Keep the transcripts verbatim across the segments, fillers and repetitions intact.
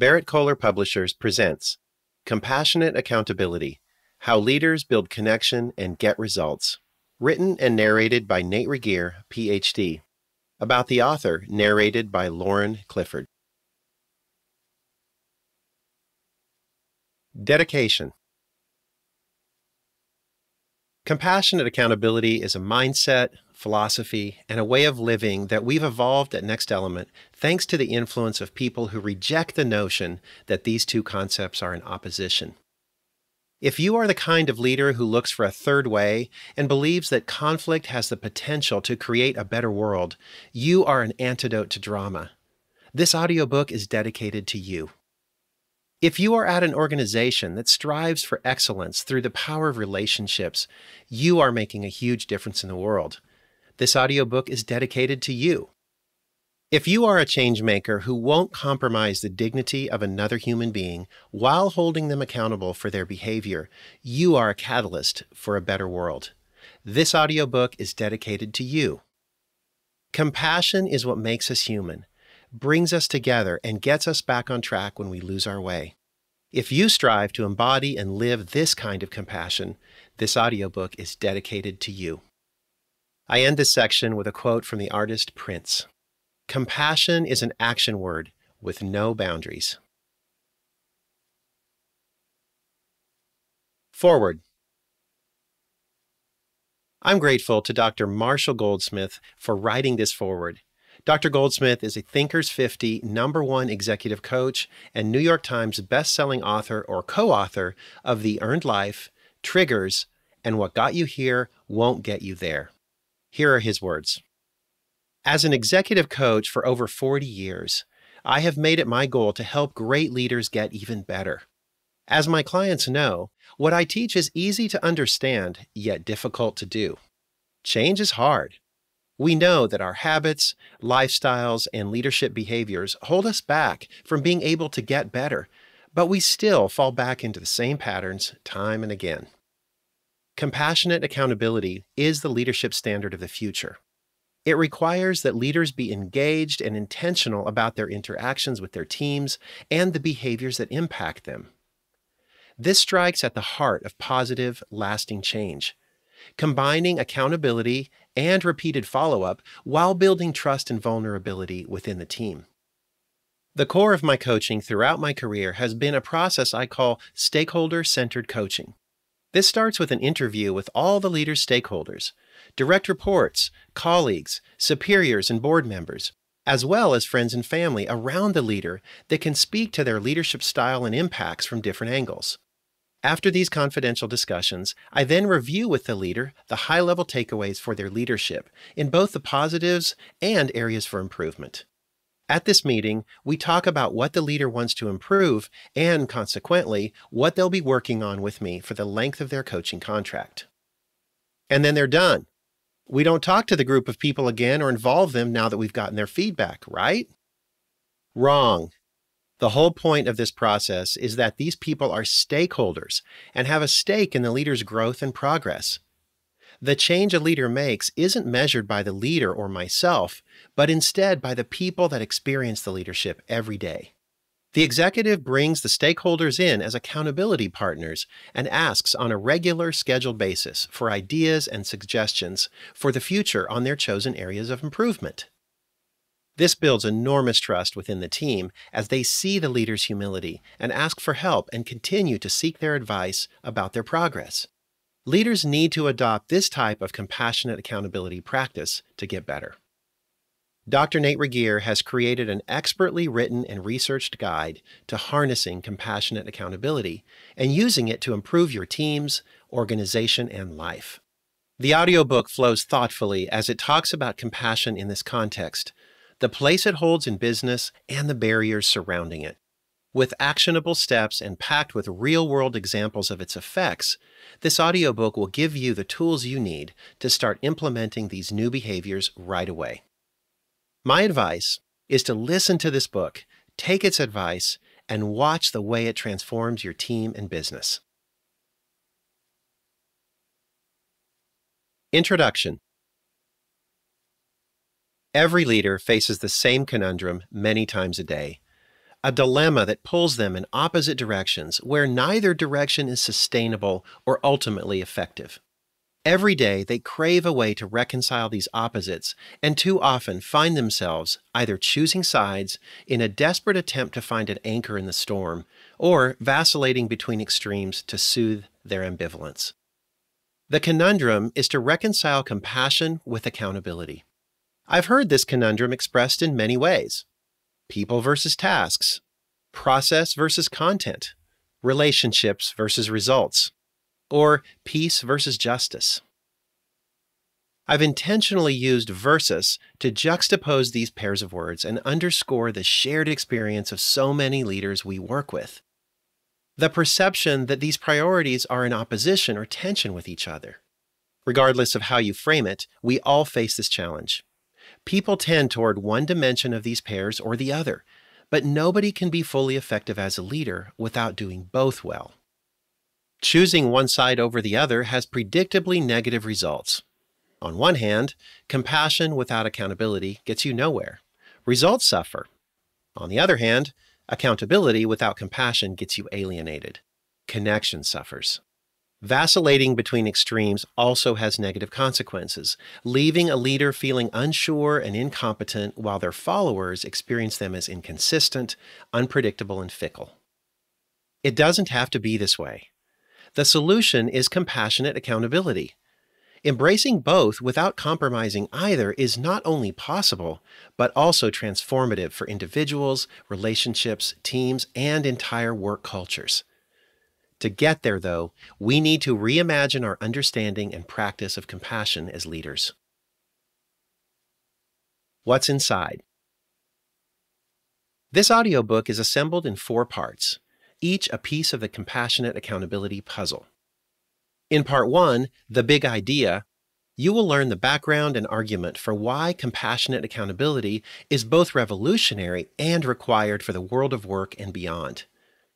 Barrett Kohler Publishers presents Compassionate Accountability: How Leaders Build Connection and Get Results, written and narrated by Nate Regier, P H D. About the author, narrated by Lauren Clifford. Dedication. Compassionate accountability is a mindset, philosophy, and a way of living that we've evolved at Next Element thanks to the influence of people who reject the notion that these two concepts are in opposition. If you are the kind of leader who looks for a third way and believes that conflict has the potential to create a better world, you are an antidote to drama. This audiobook is dedicated to you. If you are at an organization that strives for excellence through the power of relationships, you are making a huge difference in the world. This audiobook is dedicated to you. If you are a change maker who won't compromise the dignity of another human being while holding them accountable for their behavior, you are a catalyst for a better world. This audiobook is dedicated to you. Compassion is what makes us human, brings us together, and gets us back on track when we lose our way. If you strive to embody and live this kind of compassion, this audiobook is dedicated to you. I end this section with a quote from the artist Prince. Compassion is an action word with no boundaries. Forward. I'm grateful to Doctor Marshall Goldsmith for writing this forward. Doctor Goldsmith is a Thinkers fifty number one executive coach and New York Times best-selling author or co-author of The Earned Life, Triggers, and What Got You Here Won't Get You There. Here are his words. As an executive coach for over forty years, I have made it my goal to help great leaders get even better. As my clients know, what I teach is easy to understand, yet difficult to do. Change is hard. We know that our habits, lifestyles, and leadership behaviors hold us back from being able to get better, but we still fall back into the same patterns time and again. Compassionate accountability is the leadership standard of the future. It requires that leaders be engaged and intentional about their interactions with their teams and the behaviors that impact them. This strikes at the heart of positive, lasting change, combining accountability and repeated follow-up while building trust and vulnerability within the team. The core of my coaching throughout my career has been a process I call stakeholder-centered coaching. This starts with an interview with all the leader's stakeholders, direct reports, colleagues, superiors, and board members, as well as friends and family around the leader that can speak to their leadership style and impacts from different angles. After these confidential discussions, I then review with the leader the high-level takeaways for their leadership in both the positives and areas for improvement. At this meeting, we talk about what the leader wants to improve and, consequently, what they'll be working on with me for the length of their coaching contract. And then they're done. We don't talk to the group of people again or involve them now that we've gotten their feedback, right? Wrong. The whole point of this process is that these people are stakeholders and have a stake in the leader's growth and progress. The change a leader makes isn't measured by the leader or myself, but instead by the people that experience the leadership every day. The executive brings the stakeholders in as accountability partners and asks on a regular scheduled basis for ideas and suggestions for the future on their chosen areas of improvement. This builds enormous trust within the team as they see the leader's humility and ask for help and continue to seek their advice about their progress. Leaders need to adopt this type of compassionate accountability practice to get better. Doctor Nate Regier has created an expertly written and researched guide to harnessing compassionate accountability and using it to improve your teams, organization, and life. The audiobook flows thoughtfully as it talks about compassion in this context, the place it holds in business, and the barriers surrounding it. With actionable steps and packed with real-world examples of its effects, this audiobook will give you the tools you need to start implementing these new behaviors right away. My advice is to listen to this book, take its advice, and watch the way it transforms your team and business. Introduction. Every leader faces the same conundrum many times a day. a dilemma that pulls them in opposite directions where neither direction is sustainable or ultimately effective. Every day, they crave a way to reconcile these opposites and too often find themselves either choosing sides in a desperate attempt to find an anchor in the storm or vacillating between extremes to soothe their ambivalence. The conundrum is to reconcile compassion with accountability. I've heard this conundrum expressed in many ways: people versus tasks, process versus content, relationships versus results, or peace versus justice. I've intentionally used versus to juxtapose these pairs of words and underscore the shared experience of so many leaders we work with. The perception that these priorities are in opposition or tension with each other. Regardless of how you frame it, we all face this challenge. People tend toward one dimension of these pairs or the other, but nobody can be fully effective as a leader without doing both well. Choosing one side over the other has predictably negative results. On one hand, compassion without accountability gets you nowhere. Results suffer. On the other hand, accountability without compassion gets you alienated. Connection suffers. Vacillating between extremes also has negative consequences, leaving a leader feeling unsure and incompetent while their followers experience them as inconsistent, unpredictable, and fickle. It doesn't have to be this way. The solution is compassionate accountability. Embracing both without compromising either is not only possible, but also transformative for individuals, relationships, teams, and entire work cultures. To get there, though, we need to reimagine our understanding and practice of compassion as leaders. What's inside? This audiobook is assembled in four parts, each a piece of the compassionate accountability puzzle. In part one, The Big Idea, you will learn the background and argument for why compassionate accountability is both revolutionary and required for the world of work and beyond.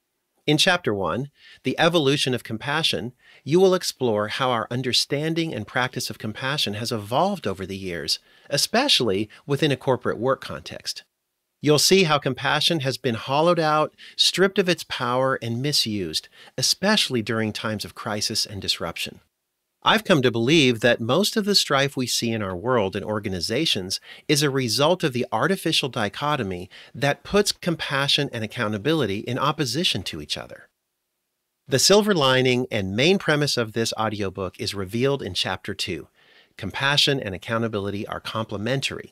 In Chapter one, The Evolution of Compassion, you will explore how our understanding and practice of compassion has evolved over the years, especially within a corporate work context. You'll see how compassion has been hollowed out, stripped of its power, and misused, especially during times of crisis and disruption. I've come to believe that most of the strife we see in our world and organizations is a result of the artificial dichotomy that puts compassion and accountability in opposition to each other. The silver lining and main premise of this audiobook is revealed in Chapter two, Compassion and Accountability Are Complementary,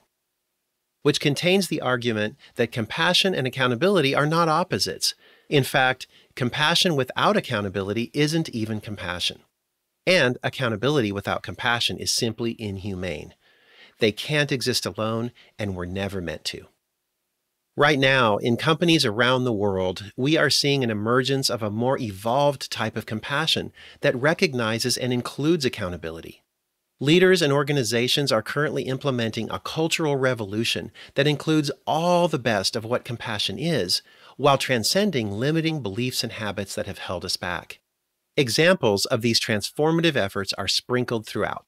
which contains the argument that compassion and accountability are not opposites. In fact, compassion without accountability isn't even compassion. And accountability without compassion is simply inhumane. They can't exist alone and were never meant to. Right now, in companies around the world, we are seeing an emergence of a more evolved type of compassion that recognizes and includes accountability. Leaders and organizations are currently implementing a cultural revolution that includes all the best of what compassion is, while transcending limiting beliefs and habits that have held us back. Examples of these transformative efforts are sprinkled throughout.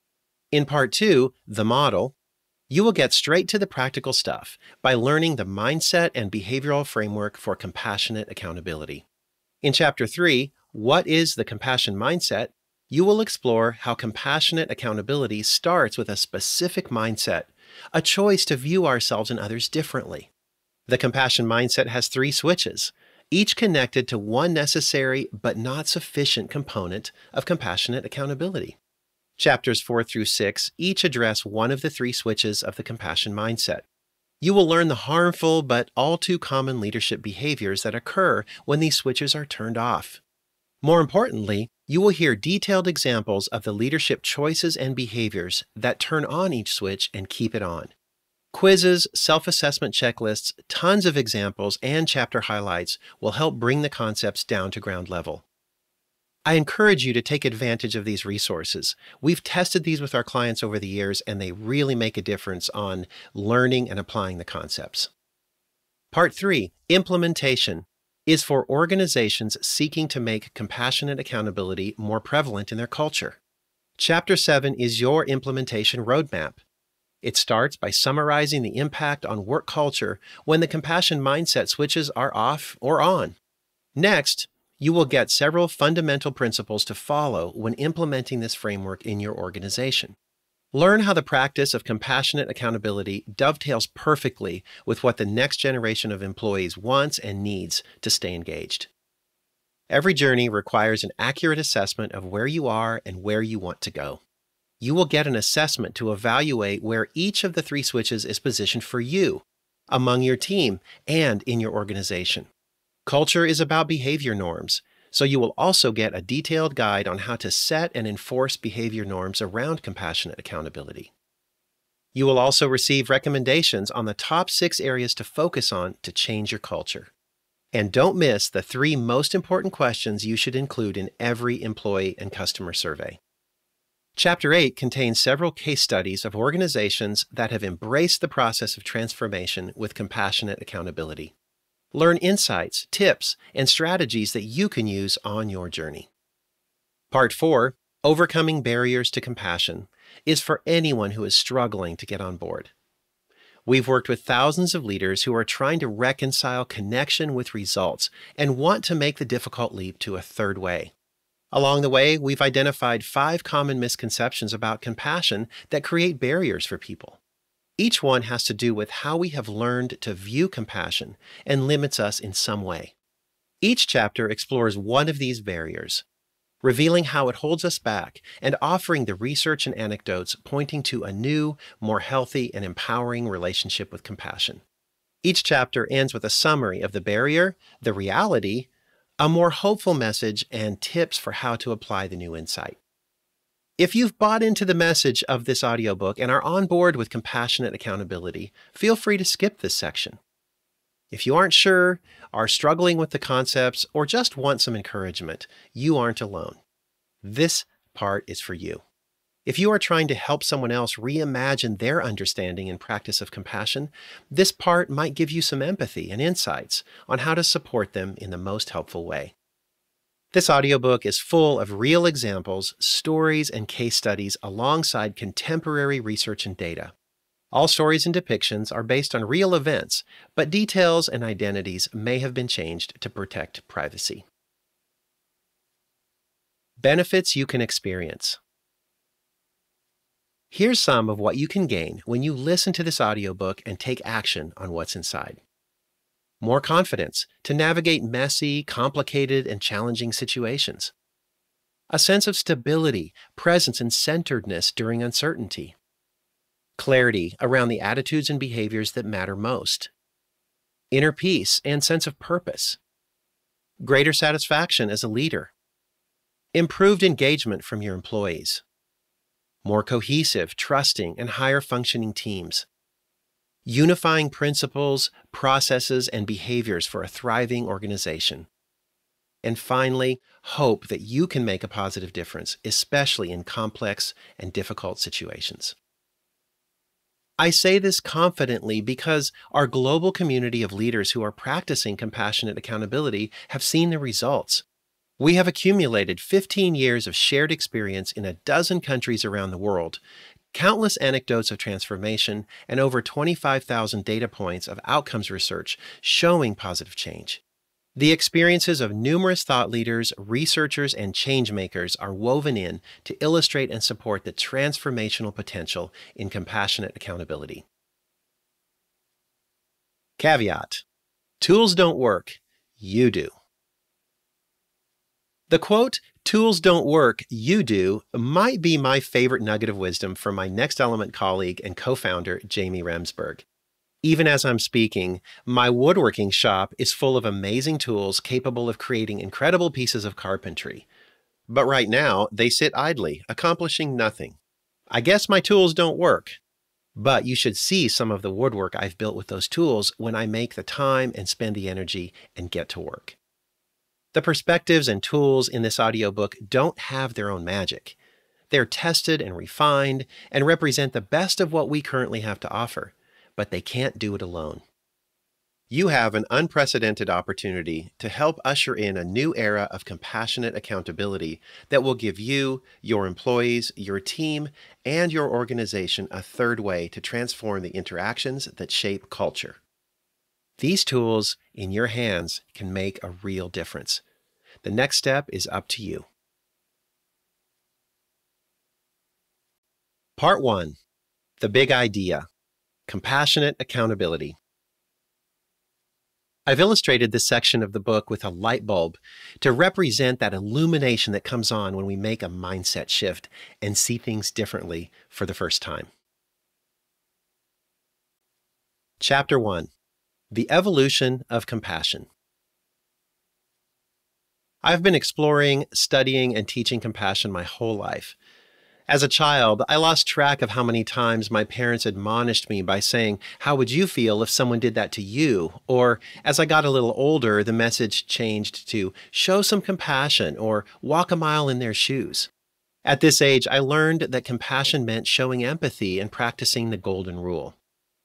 In Part two, The Model, you will get straight to the practical stuff by learning the mindset and behavioral framework for compassionate accountability. In Chapter three, What is the Compassion Mindset?, you will explore how compassionate accountability starts with a specific mindset, a choice to view ourselves and others differently. The compassion mindset has three switches, each connected to one necessary but not sufficient component of compassionate accountability. Chapters four through six each address one of the three switches of the compassion mindset. You will learn the harmful but all too common leadership behaviors that occur when these switches are turned off. More importantly, you will hear detailed examples of the leadership choices and behaviors that turn on each switch and keep it on. Quizzes, self-assessment checklists, tons of examples, and chapter highlights will help bring the concepts down to ground level. I encourage you to take advantage of these resources. We've tested these with our clients over the years, and they really make a difference on learning and applying the concepts. Part three, Implementation, is for organizations seeking to make compassionate accountability more prevalent in their culture. Chapter seven is your implementation roadmap. It starts by summarizing the impact on work culture when the compassion mindset switches are off or on. Next, you will get several fundamental principles to follow when implementing this framework in your organization. Learn how the practice of compassionate accountability dovetails perfectly with what the next generation of employees wants and needs to stay engaged. Every journey requires an accurate assessment of where you are and where you want to go. You will get an assessment to evaluate where each of the three switches is positioned for you, among your team, and in your organization. Culture is about behavior norms, so you will also get a detailed guide on how to set and enforce behavior norms around compassionate accountability. You will also receive recommendations on the top six areas to focus on to change your culture. And don't miss the three most important questions you should include in every employee and customer survey. Chapter eight contains several case studies of organizations that have embraced the process of transformation with compassionate accountability. Learn insights, tips, and strategies that you can use on your journey. Part four, Overcoming Barriers to Compassion, is for anyone who is struggling to get on board. We've worked with thousands of leaders who are trying to reconcile connection with results and want to make the difficult leap to a third way. Along the way, we've identified five common misconceptions about compassion that create barriers for people. Each one has to do with how we have learned to view compassion and limits us in some way. Each chapter explores one of these barriers, revealing how it holds us back and offering the research and anecdotes pointing to a new, more healthy and empowering relationship with compassion. Each chapter ends with a summary of the barrier, the reality, a more hopeful message, and tips for how to apply the new insight. If you've bought into the message of this audiobook and are on board with compassionate accountability, feel free to skip this section. If you aren't sure, are struggling with the concepts, or just want some encouragement, you aren't alone. This part is for you. If you are trying to help someone else reimagine their understanding and practice of compassion, this part might give you some empathy and insights on how to support them in the most helpful way. This audiobook is full of real examples, stories, and case studies alongside contemporary research and data. All stories and depictions are based on real events, but details and identities may have been changed to protect privacy. Benefits you can experience. Here's some of what you can gain when you listen to this audiobook and take action on what's inside. More confidence to navigate messy, complicated, and challenging situations. A sense of stability, presence, and centeredness during uncertainty. Clarity around the attitudes and behaviors that matter most. Inner peace and sense of purpose. Greater satisfaction as a leader. Improved engagement from your employees. More cohesive, trusting, and higher functioning teams. Unifying principles, processes, and behaviors for a thriving organization. And finally, hope that you can make a positive difference, especially in complex and difficult situations. I say this confidently because our global community of leaders who are practicing compassionate accountability have seen the results. We have accumulated fifteen years of shared experience in a dozen countries around the world, countless anecdotes of transformation, and over twenty-five thousand data points of outcomes research showing positive change. The experiences of numerous thought leaders, researchers, and change makers are woven in to illustrate and support the transformational potential in compassionate accountability. Caveat: tools don't work, you do. The quote, "Tools don't work, you do," might be my favorite nugget of wisdom from my Next Element colleague and co-founder, Jamie Remsburg. Even as I'm speaking, my woodworking shop is full of amazing tools capable of creating incredible pieces of carpentry. But right now, they sit idly, accomplishing nothing. I guess my tools don't work. But you should see some of the woodwork I've built with those tools when I make the time and spend the energy and get to work. The perspectives and tools in this audiobook don't have their own magic. They're tested and refined and represent the best of what we currently have to offer, but they can't do it alone. You have an unprecedented opportunity to help usher in a new era of compassionate accountability that will give you, your employees, your team, and your organization a third way to transform the interactions that shape culture. These tools in your hands can make a real difference. The next step is up to you. Part one. The Big Idea. Compassionate Accountability. I've illustrated this section of the book with a light bulb to represent that illumination that comes on when we make a mindset shift and see things differently for the first time. Chapter one. The Evolution of Compassion. I've been exploring, studying, and teaching compassion my whole life. As a child, I lost track of how many times my parents admonished me by saying, "How would you feel if someone did that to you?" Or, as I got a little older, the message changed to, "Show some compassion," or "Walk a mile in their shoes." At this age, I learned that compassion meant showing empathy and practicing the golden rule.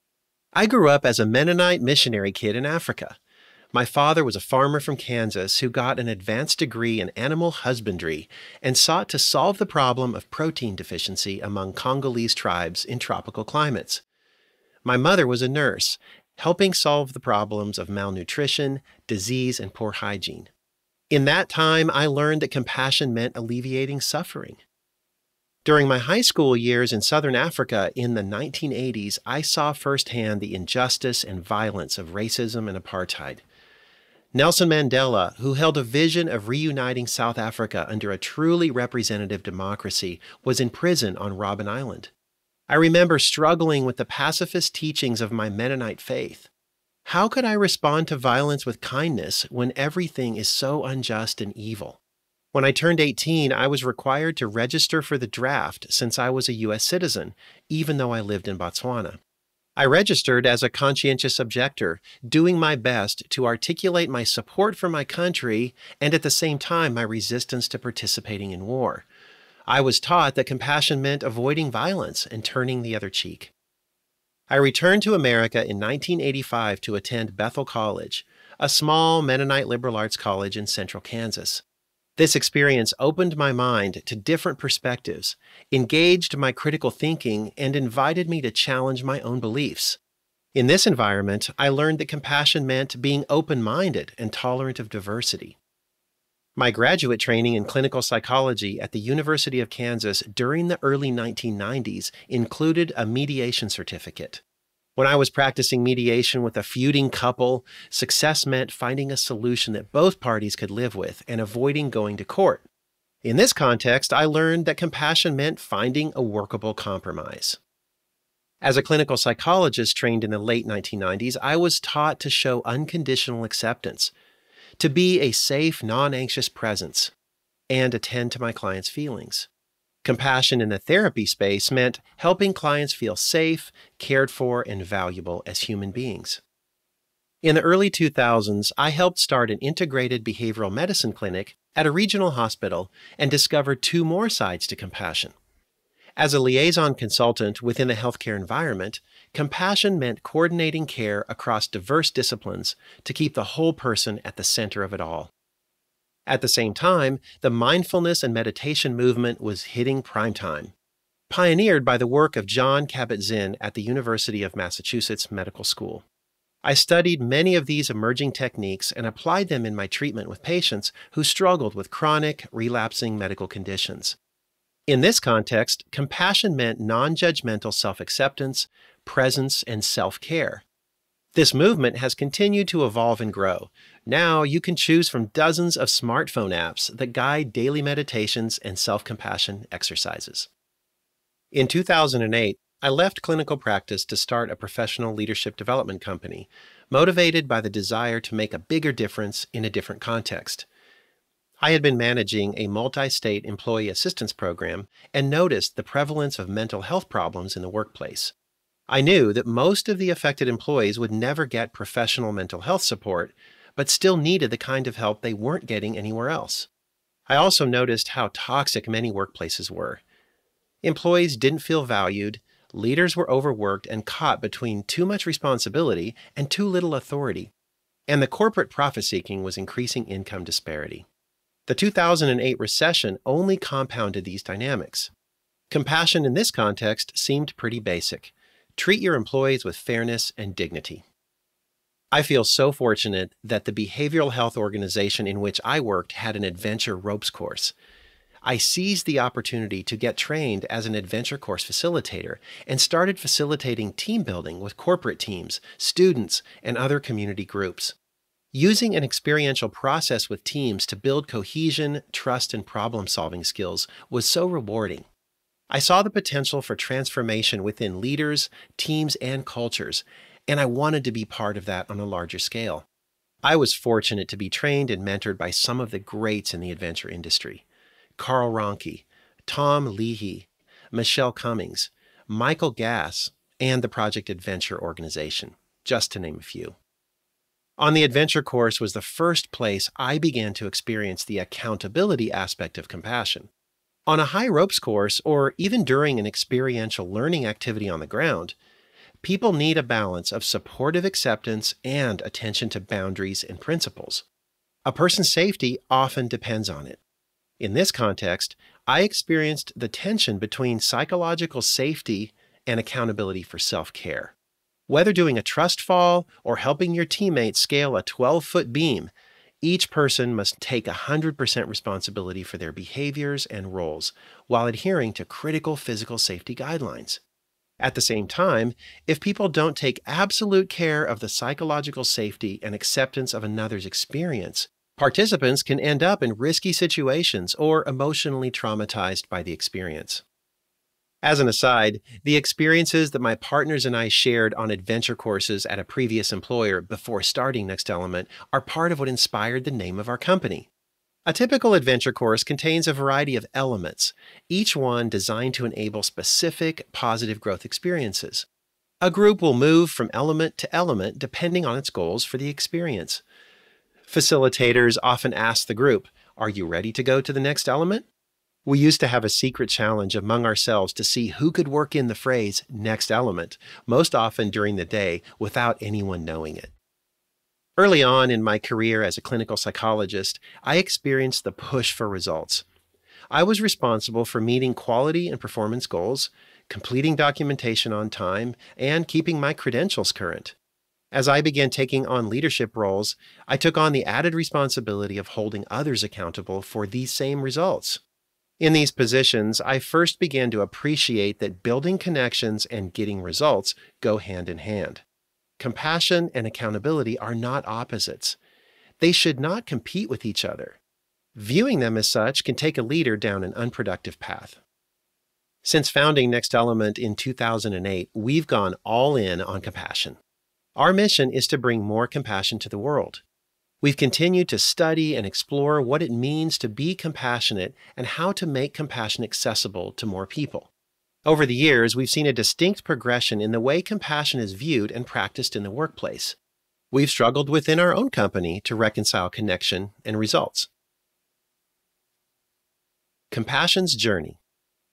I grew up as a Mennonite missionary kid in Africa. My father was a farmer from Kansas who got an advanced degree in animal husbandry and sought to solve the problem of protein deficiency among Congolese tribes in tropical climates. My mother was a nurse, helping solve the problems of malnutrition, disease, and poor hygiene. In that time, I learned that compassion meant alleviating suffering. During my high school years in Southern Africa in the nineteen eighties, I saw firsthand the injustice and violence of racism and apartheid. Nelson Mandela, who held a vision of reuniting South Africa under a truly representative democracy, was in prison on Robben Island. I remember struggling with the pacifist teachings of my Mennonite faith. How could I respond to violence with kindness when everything is so unjust and evil? When I turned eighteen, I was required to register for the draft since I was a U S citizen, even though I lived in Botswana. I registered as a conscientious objector, doing my best to articulate my support for my country and at the same time my resistance to participating in war. I was taught that compassion meant avoiding violence and turning the other cheek. I returned to America in nineteen eighty-five to attend Bethel College, a small Mennonite liberal arts college in central Kansas. This experience opened my mind to different perspectives, engaged my critical thinking, and invited me to challenge my own beliefs. In this environment, I learned that compassion meant being open-minded and tolerant of diversity. My graduate training in clinical psychology at the University of Kansas during the early nineteen nineties included a mediation certificate. When I was practicing mediation with a feuding couple, success meant finding a solution that both parties could live with and avoiding going to court. In this context, I learned that compassion meant finding a workable compromise. As a clinical psychologist trained in the late nineteen nineties, I was taught to show unconditional acceptance, to be a safe, non-anxious presence, and attend to my clients' feelings. Compassion in the therapy space meant helping clients feel safe, cared for, and valuable as human beings. In the early two thousands, I helped start an integrated behavioral medicine clinic at a regional hospital and discovered two more sides to compassion. As a liaison consultant within the healthcare environment, compassion meant coordinating care across diverse disciplines to keep the whole person at the center of it all. At the same time, the mindfulness and meditation movement was hitting prime time, pioneered by the work of John Kabat-Zinn at the University of Massachusetts Medical School. I studied many of these emerging techniques and applied them in my treatment with patients who struggled with chronic, relapsing medical conditions. In this context, compassion meant non-judgmental self-acceptance, presence, and self-care. This movement has continued to evolve and grow. Now you can choose from dozens of smartphone apps that guide daily meditations and self-compassion exercises. In two thousand eight, I left clinical practice to start a professional leadership development company, motivated by the desire to make a bigger difference in a different context. I had been managing a multi-state employee assistance program and noticed the prevalence of mental health problems in the workplace. I knew that most of the affected employees would never get professional mental health support, but still needed the kind of help they weren't getting anywhere else. I also noticed how toxic many workplaces were. Employees didn't feel valued, leaders were overworked and caught between too much responsibility and too little authority, And the corporate profit-seeking was increasing income disparity. The two thousand eight recession only compounded these dynamics. Compassion in this context seemed pretty basic. Treat your employees with fairness and dignity. I feel so fortunate that the behavioral health organization in which I worked had an adventure ropes course. I seized the opportunity to get trained as an adventure course facilitator and started facilitating team building with corporate teams, students, and other community groups. Using an experiential process with teams to build cohesion, trust, and problem-solving skills was so rewarding. I saw the potential for transformation within leaders, teams, and cultures, and I wanted to be part of that on a larger scale. I was fortunate to be trained and mentored by some of the greats in the adventure industry. Carl Ronke, Tom Leahy, Michelle Cummings, Michael Gass, and the Project Adventure organization, just to name a few. On the adventure course was the first place I began to experience the accountability aspect of compassion. On a high ropes course, or even during an experiential learning activity on the ground, people need a balance of supportive acceptance and attention to boundaries and principles. A person's safety often depends on it. In this context, I experienced the tension between psychological safety and accountability for self-care. Whether doing a trust fall or helping your teammate scale a twelve-foot beam, each person must take one hundred percent responsibility for their behaviors and roles while adhering to critical physical safety guidelines. At the same time, if people don't take absolute care of the psychological safety and acceptance of another's experience, participants can end up in risky situations or emotionally traumatized by the experience. As an aside, the experiences that my partners and I shared on adventure courses at a previous employer before starting Next Element are part of what inspired the name of our company. A typical adventure course contains a variety of elements, each one designed to enable specific positive growth experiences. A group will move from element to element depending on its goals for the experience. Facilitators often ask the group, "Are you ready to go to the next element?" We used to have a secret challenge among ourselves to see who could work in the phrase next element, most often during the day without anyone knowing it. Early on in my career as a clinical psychologist, I experienced the push for results. I was responsible for meeting quality and performance goals, completing documentation on time, and keeping my credentials current. As I began taking on leadership roles, I took on the added responsibility of holding others accountable for these same results. In these positions, I first began to appreciate that building connections and getting results go hand in hand. Compassion and accountability are not opposites. They should not compete with each other. Viewing them as such can take a leader down an unproductive path. Since founding Next Element in two thousand eight, we've gone all in on compassion. Our mission is to bring more compassion to the world. We've continued to study and explore what it means to be compassionate and how to make compassion accessible to more people. Over the years, we've seen a distinct progression in the way compassion is viewed and practiced in the workplace. We've struggled within our own company to reconcile connection and results. Compassion's journey.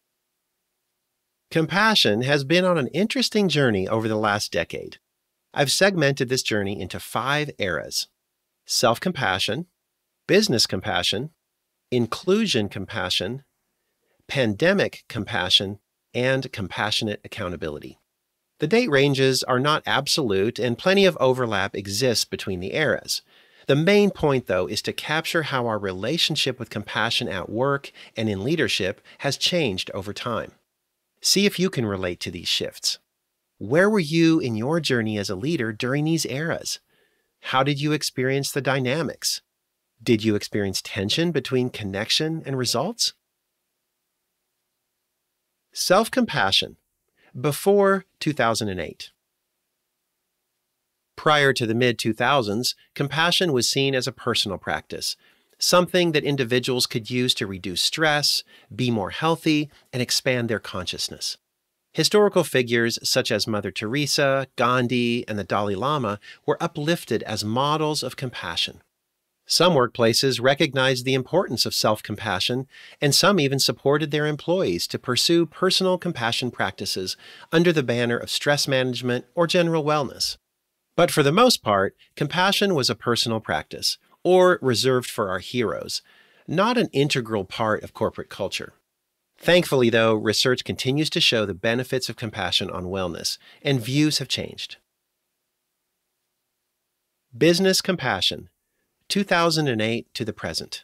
Compassion has been on an interesting journey over the last decade. I've segmented this journey into five eras: self-compassion, business compassion, inclusion compassion, pandemic compassion, and compassionate accountability. The date ranges are not absolute, and plenty of overlap exists between the eras. The main point, though, is to capture how our relationship with compassion at work and in leadership has changed over time. See if you can relate to these shifts. Where were you in your journey as a leader during these eras? How did you experience the dynamics? Did you experience tension between connection and results? Self-compassion. Before two thousand eight. Prior to the mid two thousands, compassion was seen as a personal practice, something that individuals could use to reduce stress, be more healthy, and expand their consciousness. Historical figures such as Mother Teresa, Gandhi, and the Dalai Lama were uplifted as models of compassion. Some workplaces recognized the importance of self-compassion, and some even supported their employees to pursue personal compassion practices under the banner of stress management or general wellness. But for the most part, compassion was a personal practice, or reserved for our heroes, not an integral part of corporate culture. Thankfully, though, research continues to show the benefits of compassion on wellness, and views have changed. Business compassion, two thousand eight to the present.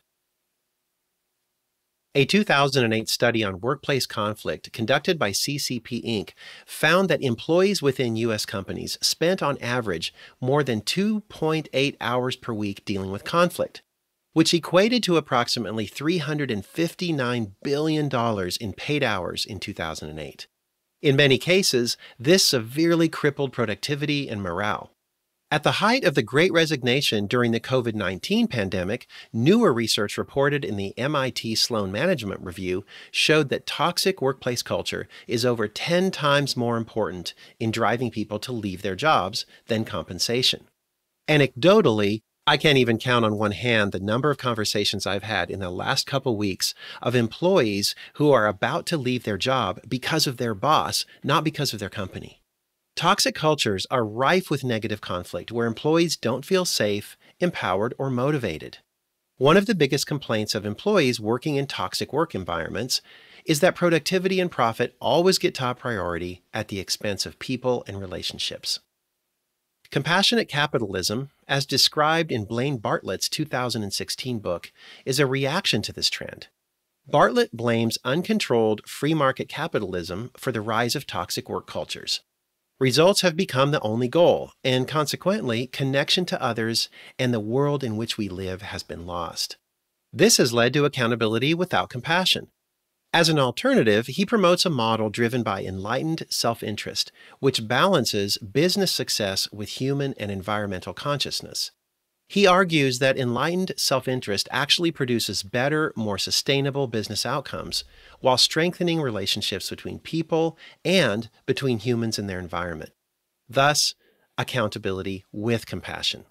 A two thousand eight study on workplace conflict conducted by C C P Incorporated found that employees within U S companies spent on average more than two point eight hours per week dealing with conflict, which equated to approximately three hundred fifty-nine billion dollars in paid hours in two thousand eight. In many cases, this severely crippled productivity and morale. At the height of the Great Resignation during the COVID nineteen pandemic, newer research reported in the M I T Sloan Management Review showed that toxic workplace culture is over ten times more important in driving people to leave their jobs than compensation. Anecdotally, I can't even count on one hand the number of conversations I've had in the last couple weeks of employees who are about to leave their job because of their boss, not because of their company. Toxic cultures are rife with negative conflict where employees don't feel safe, empowered, or motivated. One of the biggest complaints of employees working in toxic work environments is that productivity and profit always get top priority at the expense of people and relationships. Compassionate capitalism, as described in Blaine Bartlett's two thousand sixteen book, is a reaction to this trend. Bartlett blames uncontrolled free market capitalism for the rise of toxic work cultures. Results have become the only goal, and consequently, connection to others and the world in which we live has been lost. This has led to accountability without compassion. As an alternative, he promotes a model driven by enlightened self-interest, which balances business success with human and environmental consciousness. He argues that enlightened self-interest actually produces better, more sustainable business outcomes, while strengthening relationships between people and between humans and their environment. Thus, accountability with compassion.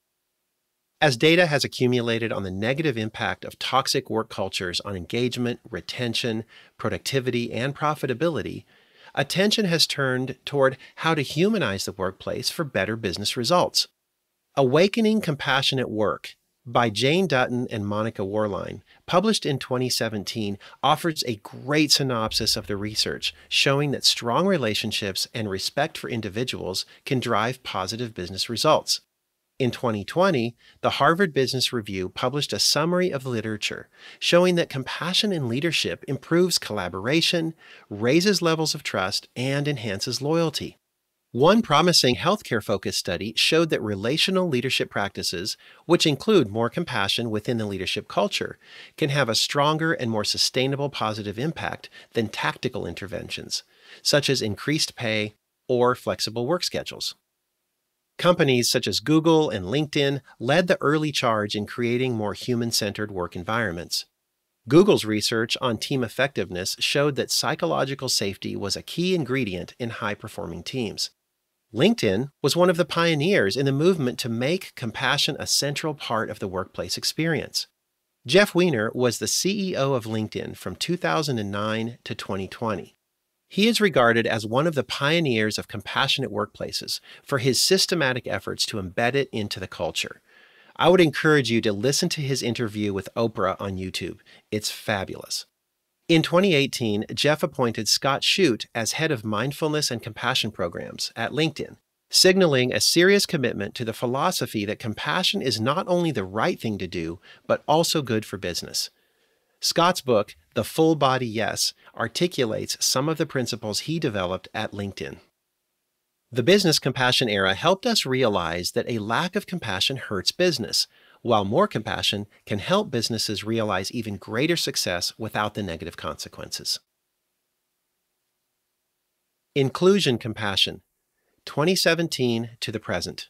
As data has accumulated on the negative impact of toxic work cultures on engagement, retention, productivity, and profitability, attention has turned toward how to humanize the workplace for better business results. Awakening Compassionate Work by Jane Dutton and Monica Warline, published in twenty seventeen, offers a great synopsis of the research, showing that strong relationships and respect for individuals can drive positive business results. In twenty twenty, the Harvard Business Review published a summary of the literature, showing that compassion in leadership improves collaboration, raises levels of trust, and enhances loyalty. One promising healthcare-focused study showed that relational leadership practices, which include more compassion within the leadership culture, can have a stronger and more sustainable positive impact than tactical interventions, such as increased pay or flexible work schedules. Companies such as Google and LinkedIn led the early charge in creating more human-centered work environments. Google's research on team effectiveness showed that psychological safety was a key ingredient in high-performing teams. LinkedIn was one of the pioneers in the movement to make compassion a central part of the workplace experience. Jeff Weiner was the C E O of LinkedIn from two thousand nine to twenty twenty. He is regarded as one of the pioneers of compassionate workplaces for his systematic efforts to embed it into the culture. I would encourage you to listen to his interview with Oprah on YouTube. It's fabulous. In twenty eighteen, Jeff appointed Scott Shute as head of mindfulness and compassion programs at LinkedIn, signaling a serious commitment to the philosophy that compassion is not only the right thing to do, but also good for business. Scott's book, The Full Body Yes, articulates some of the principles he developed at LinkedIn. The business compassion era helped us realize that a lack of compassion hurts business, while more compassion can help businesses realize even greater success without the negative consequences. Inclusion Compassion, twenty seventeen to the present.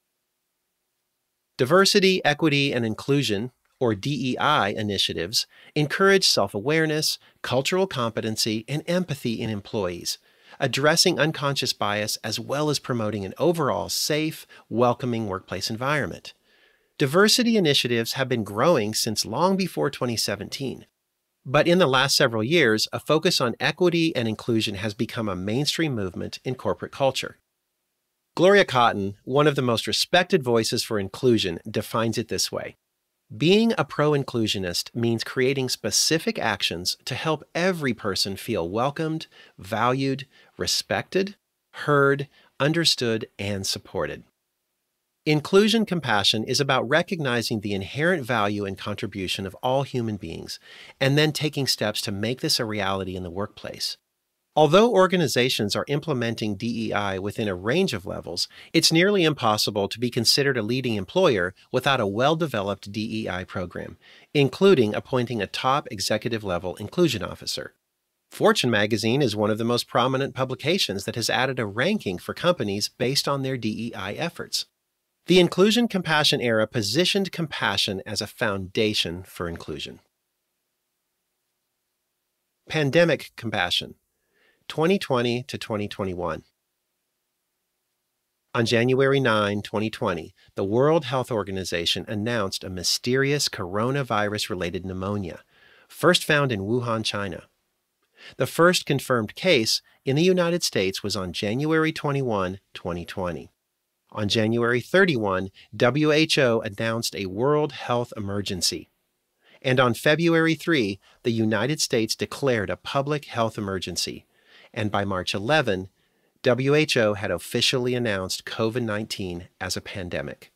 Diversity, equity, and inclusion, or D E I initiatives, encourage self-awareness, cultural competency, and empathy in employees, addressing unconscious bias as well as promoting an overall safe, welcoming workplace environment. Diversity initiatives have been growing since long before twenty seventeen. But in the last several years, a focus on equity and inclusion has become a mainstream movement in corporate culture. Gloria Cotton, one of the most respected voices for inclusion, defines it this way. Being a pro-inclusionist means creating specific actions to help every person feel welcomed, valued, respected, heard, understood, and supported. Inclusion compassion is about recognizing the inherent value and contribution of all human beings, and then taking steps to make this a reality in the workplace. Although organizations are implementing D E I within a range of levels, it's nearly impossible to be considered a leading employer without a well-developed D E I program, including appointing a top executive-level inclusion officer. Fortune magazine is one of the most prominent publications that has added a ranking for companies based on their D E I efforts. The inclusion compassion era positioned compassion as a foundation for inclusion. Pandemic compassion. twenty twenty to twenty twenty-one. On January ninth, twenty twenty, the World Health Organization announced a mysterious coronavirus-related pneumonia, first found in Wuhan, China. The first confirmed case in the United States was on January twenty-first, twenty twenty. On January thirty-first, W H O announced a World Health Emergency. And on February third, the United States declared a public health emergency. And by March eleventh, W H O had officially announced COVID nineteen as a pandemic.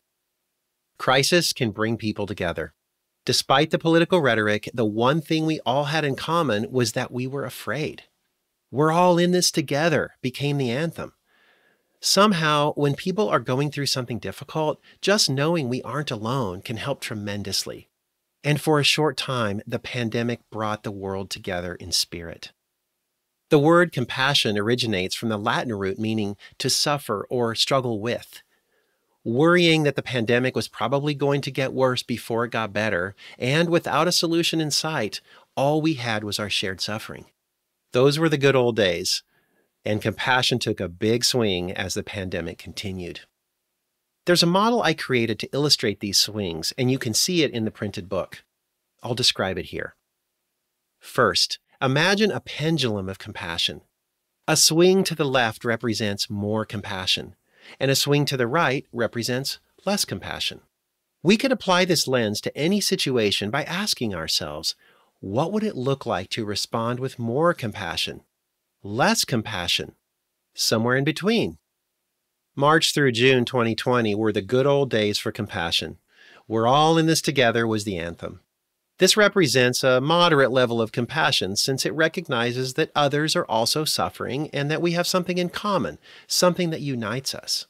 Crisis can bring people together. Despite the political rhetoric, the one thing we all had in common was that we were afraid. "We're all in this together" became the anthem. Somehow, when people are going through something difficult, just knowing we aren't alone can help tremendously. And for a short time, the pandemic brought the world together in spirit. The word compassion originates from the Latin root meaning to suffer or struggle with. Worrying that the pandemic was probably going to get worse before it got better, and without a solution in sight, all we had was our shared suffering. Those were the good old days, and compassion took a big swing as the pandemic continued. There's a model I created to illustrate these swings, and you can see it in the printed book. I'll describe it here. First, imagine a pendulum of compassion. A swing to the left represents more compassion, and a swing to the right represents less compassion. We could apply this lens to any situation by asking ourselves, what would it look like to respond with more compassion, less compassion, somewhere in between? March through June twenty twenty were the good old days for compassion. "We're all in this together" was the anthem. This represents a moderate level of compassion since it recognizes that others are also suffering and that we have something in common, something that unites us.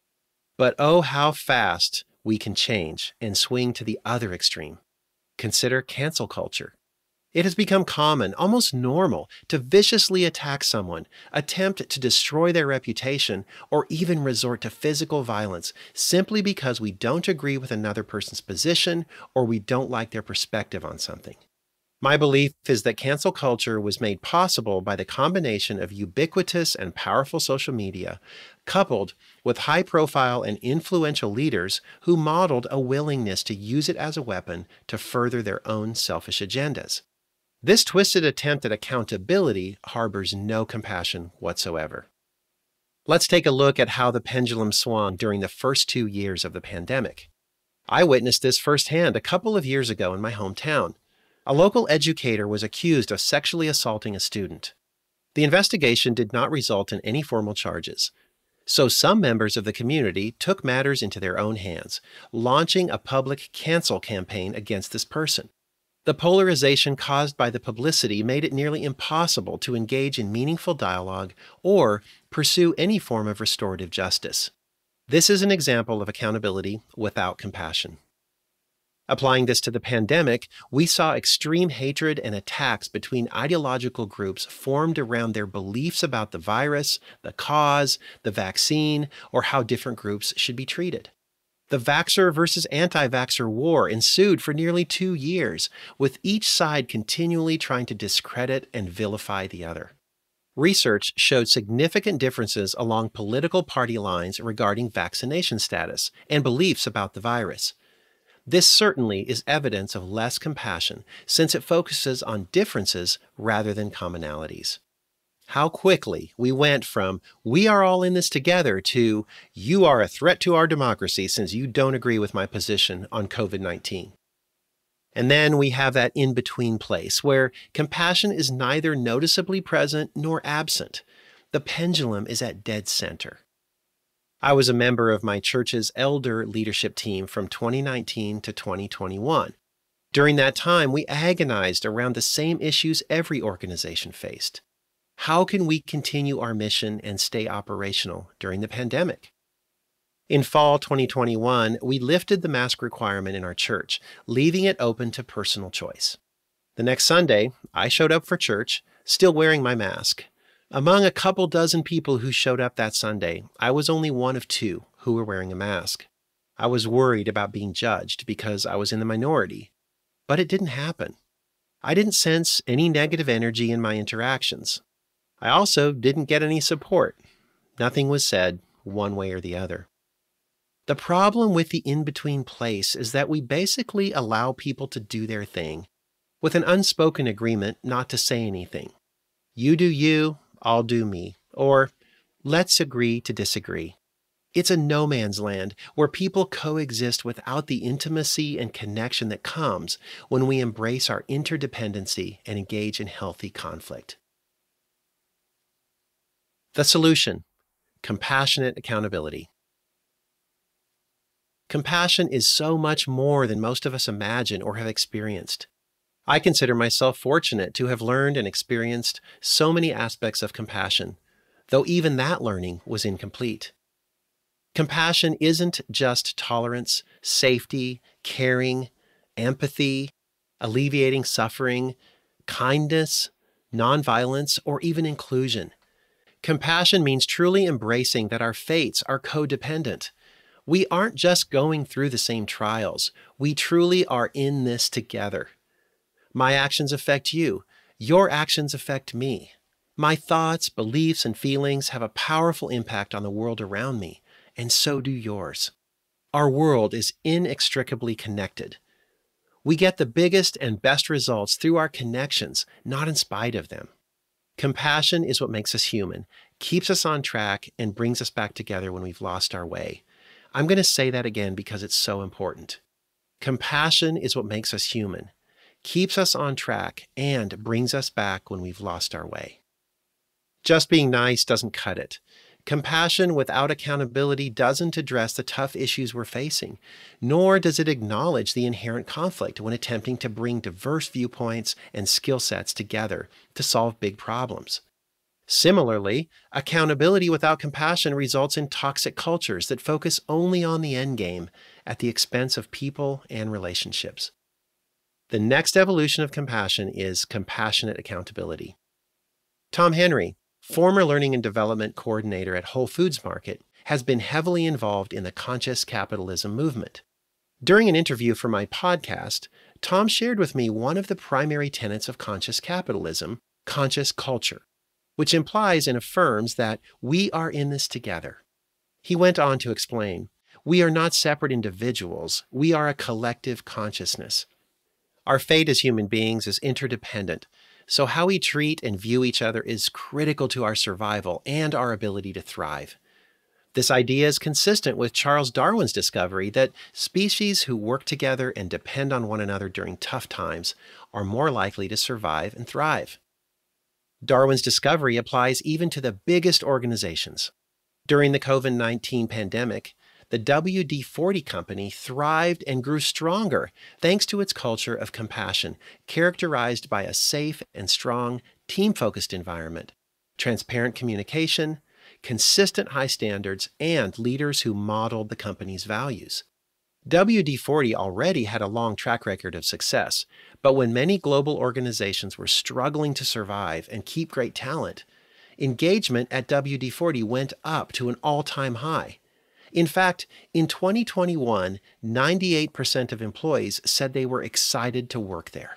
But oh, how fast we can change and swing to the other extreme. Consider cancel culture. It has become common, almost normal, to viciously attack someone, attempt to destroy their reputation, or even resort to physical violence simply because we don't agree with another person's position or we don't like their perspective on something. My belief is that cancel culture was made possible by the combination of ubiquitous and powerful social media, coupled with high-profile and influential leaders who modeled a willingness to use it as a weapon to further their own selfish agendas. This twisted attempt at accountability harbors no compassion whatsoever. Let's take a look at how the pendulum swung during the first two years of the pandemic. I witnessed this firsthand a couple of years ago in my hometown. A local educator was accused of sexually assaulting a student. The investigation did not result in any formal charges. So some members of the community took matters into their own hands, launching a public cancel campaign against this person. The polarization caused by the publicity made it nearly impossible to engage in meaningful dialogue or pursue any form of restorative justice. This is an example of accountability without compassion. Applying this to the pandemic, we saw extreme hatred and attacks between ideological groups formed around their beliefs about the virus, the cause, the vaccine, or how different groups should be treated. The vaxxer versus anti-vaxxer war ensued for nearly two years, with each side continually trying to discredit and vilify the other. Research showed significant differences along political party lines regarding vaccination status and beliefs about the virus. This certainly is evidence of less compassion, since it focuses on differences rather than commonalities. How quickly we went from "we are all in this together" to "you are a threat to our democracy since you don't agree with my position on COVID nineteen." And then we have that in-between place where compassion is neither noticeably present nor absent. The pendulum is at dead center. I was a member of my church's elder leadership team from twenty nineteen to twenty twenty-one. During that time, we agonized around the same issues every organization faced. How can we continue our mission and stay operational during the pandemic? In fall twenty twenty-one, we lifted the mask requirement in our church, leaving it open to personal choice. The next Sunday, I showed up for church, still wearing my mask. Among a couple dozen people who showed up that Sunday, I was only one of two who were wearing a mask. I was worried about being judged because I was in the minority. But it didn't happen. I didn't sense any negative energy in my interactions. I also didn't get any support. Nothing was said one way or the other. The problem with the in-between place is that we basically allow people to do their thing with an unspoken agreement not to say anything. You do you, I'll do me, or let's agree to disagree. It's a no man's land where people coexist without the intimacy and connection that comes when we embrace our interdependency and engage in healthy conflict. The solution: compassionate accountability. Compassion is so much more than most of us imagine or have experienced. I consider myself fortunate to have learned and experienced so many aspects of compassion, though even that learning was incomplete. Compassion isn't just tolerance, safety, caring, empathy, alleviating suffering, kindness, nonviolence, or even inclusion. Compassion means truly embracing that our fates are codependent. We aren't just going through the same trials. We truly are in this together. My actions affect you. Your actions affect me. My thoughts, beliefs, and feelings have a powerful impact on the world around me, and so do yours. Our world is inextricably connected. We get the biggest and best results through our connections, not in spite of them. Compassion is what makes us human, keeps us on track, and brings us back together when we've lost our way. I'm going to say that again because it's so important. Compassion is what makes us human, keeps us on track, and brings us back when we've lost our way. Just being nice doesn't cut it. Compassion without accountability doesn't address the tough issues we're facing, nor does it acknowledge the inherent conflict when attempting to bring diverse viewpoints and skill sets together to solve big problems. Similarly, accountability without compassion results in toxic cultures that focus only on the end game at the expense of people and relationships. The next evolution of compassion is compassionate accountability. Tom Henry, former learning and development coordinator at Whole Foods Market, has been heavily involved in the conscious capitalism movement. During an interview for my podcast, Tom shared with me one of the primary tenets of conscious capitalism, conscious culture, which implies and affirms that we are in this together. He went on to explain, we are not separate individuals, we are a collective consciousness. Our fate as human beings is interdependent, so how we treat and view each other is critical to our survival and our ability to thrive. This idea is consistent with Charles Darwin's discovery that species who work together and depend on one another during tough times are more likely to survive and thrive. Darwin's discovery applies even to the biggest organizations. During the COVID nineteen pandemic, the W D forty company thrived and grew stronger thanks to its culture of compassion, characterized by a safe and strong, team-focused environment, transparent communication, consistent high standards, and leaders who modeled the company's values. W D forty already had a long track record of success, but when many global organizations were struggling to survive and keep great talent, engagement at W D forty went up to an all-time high. In fact, in twenty twenty-one, ninety-eight percent of employees said they were excited to work there.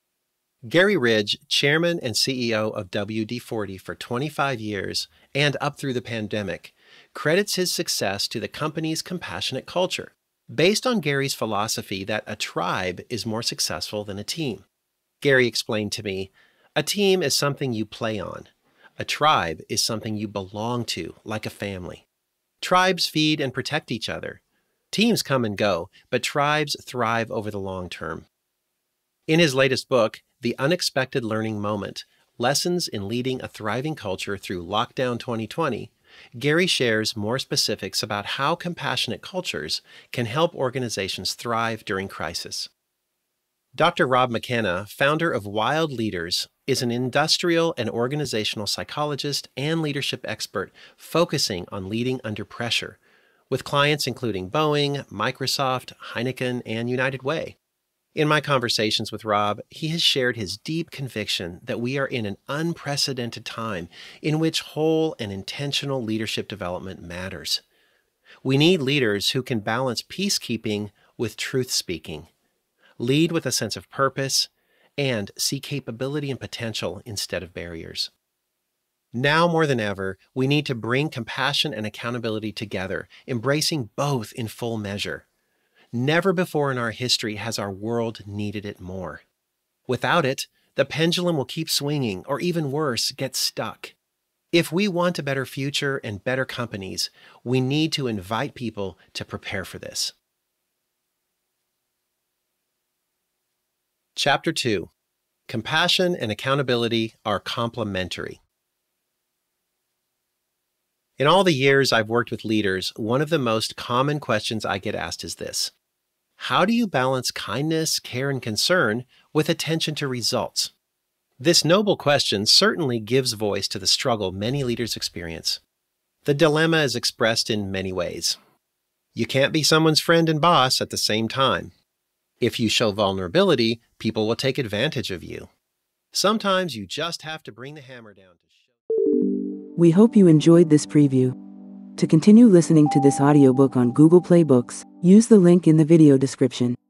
Gary Ridge, chairman and C E O of W D forty for twenty-five years and up through the pandemic, credits his success to the company's compassionate culture, based on Gary's philosophy that a tribe is more successful than a team. Gary explained to me, a team is something you play on. A A tribe is something you belong to, like a family. Tribes feed and protect each other. Teams come and go, but tribes thrive over the long term. In his latest book, The Unexpected Learning Moment, Lessons in Leading a Thriving Culture Through Lockdown twenty twenty, Gary shares more specifics about how compassionate cultures can help organizations thrive during crisis. Doctor Rob McKenna, founder of Wild Leaders, is an industrial and organizational psychologist and leadership expert focusing on leading under pressure, with clients including Boeing, Microsoft, Heineken, and United Way. In my conversations with Rob, he has shared his deep conviction that we are in an unprecedented time in which whole and intentional leadership development matters. We need leaders who can balance peacekeeping with truth-speaking, lead with a sense of purpose, and see capability and potential instead of barriers. Now more than ever, we need to bring compassion and accountability together, embracing both in full measure. Never before in our history has our world needed it more. Without it, the pendulum will keep swinging, or even worse, get stuck. If we want a better future and better companies, we need to invite people to prepare for this. Chapter two. Compassion and accountability are complementary. In all the years I've worked with leaders, one of the most common questions I get asked is this: how do you balance kindness, care, and concern with attention to results? This noble question certainly gives voice to the struggle many leaders experience. The dilemma is expressed in many ways. You can't be someone's friend and boss at the same time. If you show vulnerability, people will take advantage of you. Sometimes you just have to bring the hammer down to show. We hope you enjoyed this preview. To continue listening to this audiobook on Google Play Books, use the link in the video description.